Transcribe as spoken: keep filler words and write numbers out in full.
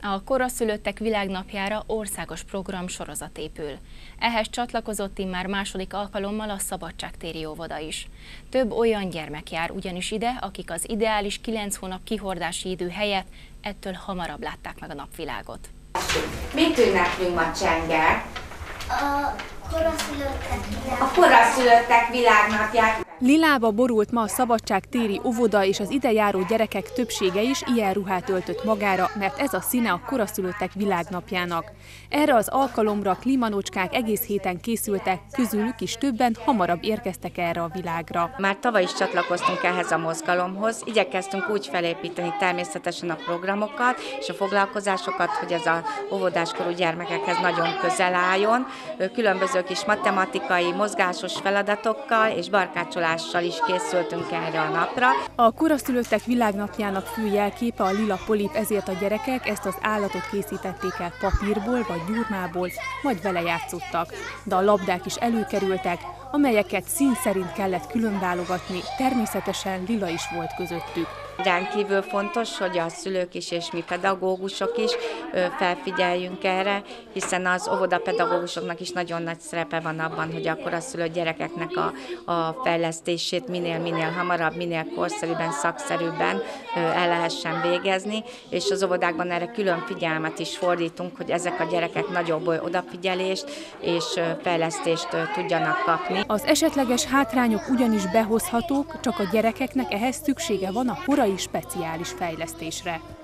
A koraszülöttek világnapjára országos program sorozat épül. Ehhez csatlakozott immár második alkalommal a Szabadságtéri óvoda is. Több olyan gyermek jár ugyanis ide, akik az ideális kilenc hónap kihordási idő helyett ettől hamarabb látták meg a napvilágot. Mit ünneplünk ma, Csenge? A koraszülöttek világnapját. A koraszülöttek világnapját. Lilába borult ma a Szabadságtéri óvoda, és az ide járó gyerekek többsége is ilyen ruhát öltött magára, mert ez a színe a koraszülöttek világnapjának. Erre az alkalomra klímanócskák egész héten készültek, közülük is többen hamarabb érkeztek erre a világra. Már tavaly is csatlakoztunk ehhez a mozgalomhoz, igyekeztünk úgy felépíteni természetesen a programokat és a foglalkozásokat, hogy ez az óvodáskorú gyermekekhez nagyon közel álljon. Különböző kis matematikai, mozgásos feladatokkal és barkácsolással is készültünk erre a napra. A koraszülöttek világnapjának fő jelképe a lila polip, ezért a gyerekek ezt az állatot készítették el papírból vagy gyurmából, majd vele játszottak. De a labdák is előkerültek, amelyeket szín szerint kellett különválogatni, természetesen lila is volt közöttük. Rendkívül fontos, hogy a szülők is és mi pedagógusok is felfigyeljünk erre, hiszen az óvodapedagógusoknak is nagyon nagy szerepe van abban, hogy a koraszülött gyerekeknek a, a fejlesztését minél-minél hamarabb, minél korszerűbben, szakszerűbben el lehessen végezni, és az óvodákban erre külön figyelmet is fordítunk, hogy ezek a gyerekek nagyobb odafigyelést és fejlesztést tudjanak kapni. Az esetleges hátrányok ugyanis behozhatók, csak a gyerekeknek ehhez szüksége van a korai speciális fejlesztésre.